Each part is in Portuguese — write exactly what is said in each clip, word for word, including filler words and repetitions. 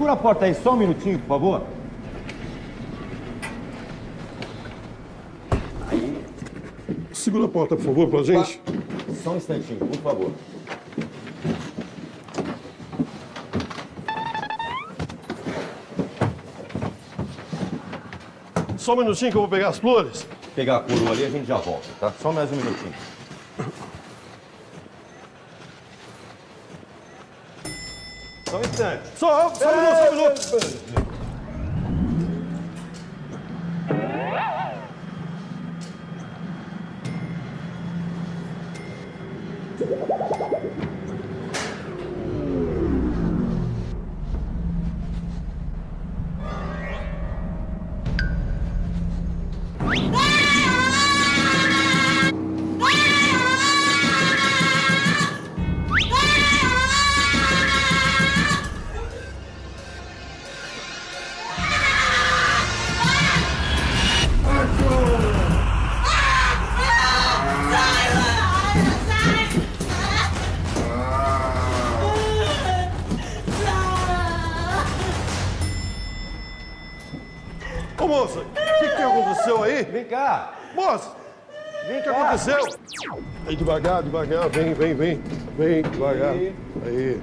segura a porta aí só um minutinho, por favor. Aí. Segura a porta, por favor, pra gente. Só um instantinho, por favor. Só um minutinho que eu vou pegar as flores. Pegar a coroa ali, a gente já volta, tá? Só mais um minutinho. Só um instante. Só, só um minuto, só um minuto. Ô, moça, o que, que aconteceu aí? Vem cá. Moça, Vem o que cá. aconteceu? Aí, devagar, devagar, vem, vem, vem. Vem, devagar. Aí. Aí.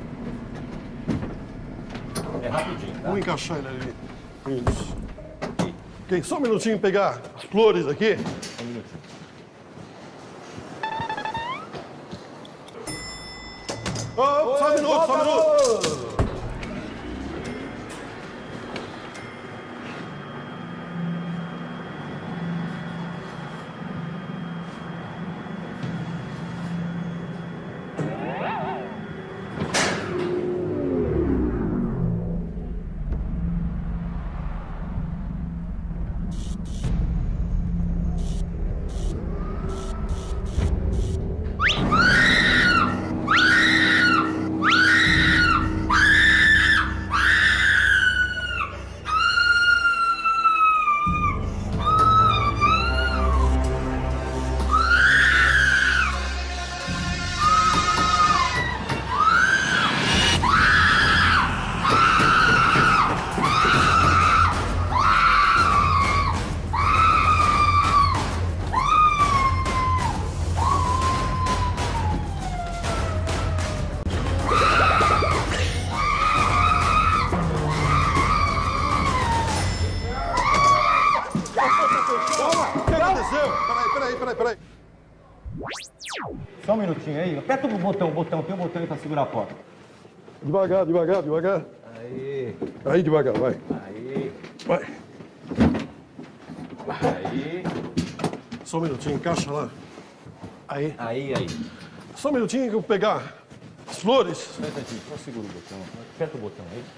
É rapidinho, tá? Vamos encaixar ele ali. Isso. Ok, só um minutinho pegar as flores aqui. Um minutinho. Oh, só um minuto, só um minuto. Peraí, peraí, peraí. Só um minutinho aí. Aperta o botão, o botão. Tem um botão aí pra segurar a porta. Devagar, devagar, devagar. Aí. Aí, devagar, vai. Aí. Vai. Aí. Só um minutinho, encaixa lá. Aí. Aí, aí. Só um minutinho que eu vou pegar as flores. Só um instantinho. Só segura o botão. Aperta o botão aí.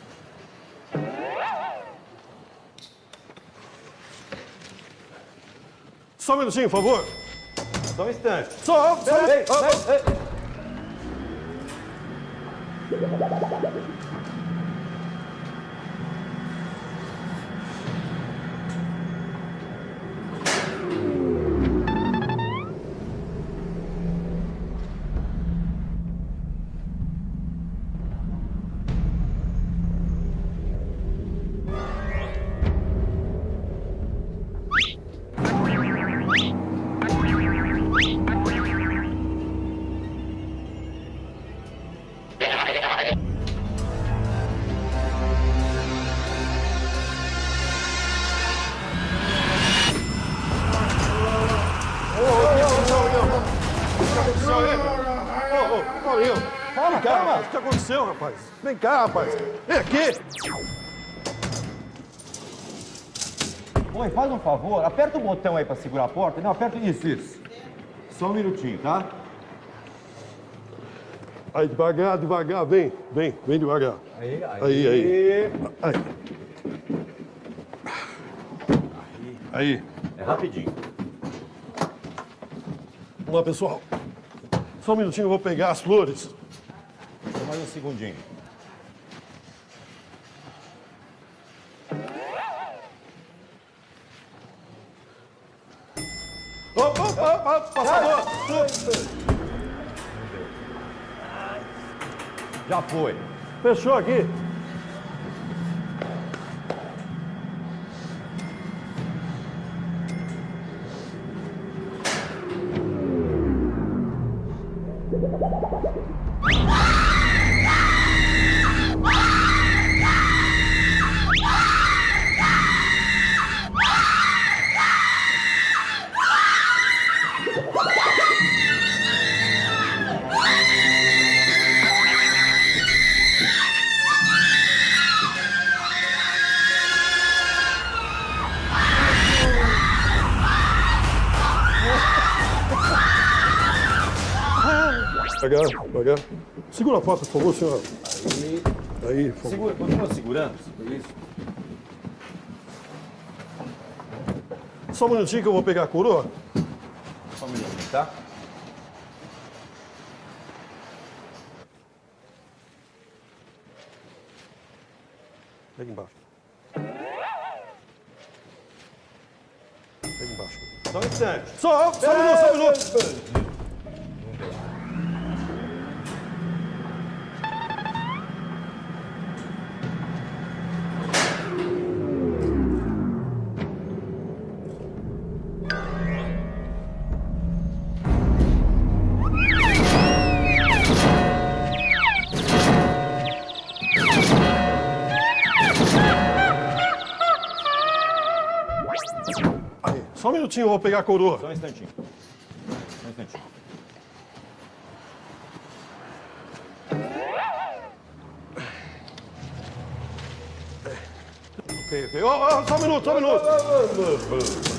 Só um minutinho, por favor. Só um instante. Só, só. Ei, ei, Ah, ei, ei. Calma, calma. O que aconteceu, rapaz? Vem cá, rapaz. Vem aqui. Oi, faz um favor. Aperta o botão aí pra segurar a porta. Não, aperta isso, isso. Só um minutinho, tá? Aí, devagar, devagar. Vem, vem, vem devagar. Aí, aí. Aí, aí. Aí. Aí. É rapidinho. Vamos lá, pessoal. Só um minutinho, eu vou pegar as flores. Só mais um segundinho. Opa, opa, opa, passador. Já foi. Fechou aqui. Devagar, devagar. Segura a porta, por favor, senhora. Aí. Aí, por favor. Segura, continua segurando. Isso. Só um minutinho que eu vou pegar a coroa. Só um minutinho, tá? Pega embaixo. Pega embaixo. Só um instante. Só, só um minuto, só um minuto. Aí, só um minutinho, eu vou pegar a coroa. Só um instantinho. Só um instantinho. Ok, ok. Oh, oh, só um minuto, só um minuto.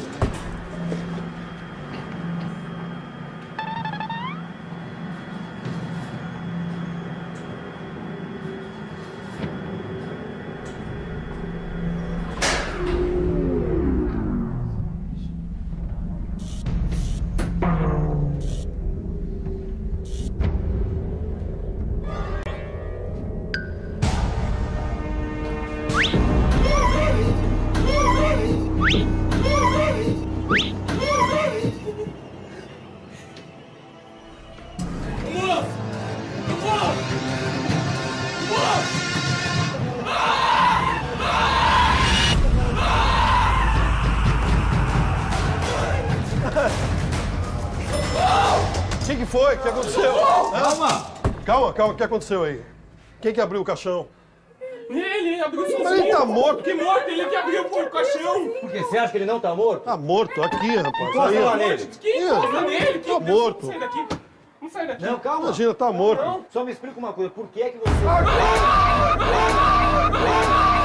O que, que foi? O que aconteceu? Calma! Calma, calma, o que aconteceu aí? Quem que abriu o caixão? Ele abriu sozinho. Mas ele tá morto. Que morto? Ele que abriu o caixão. Por que você acha que ele não tá morto? Tá morto, aqui, rapaz. Encosta Aí, lá ó. nele. Que encosta nele? Que Tá morto. Não sai daqui. Não sai daqui. Não, calma. Imagina, tá morto. Não. Só me explica uma coisa. Por que é que você...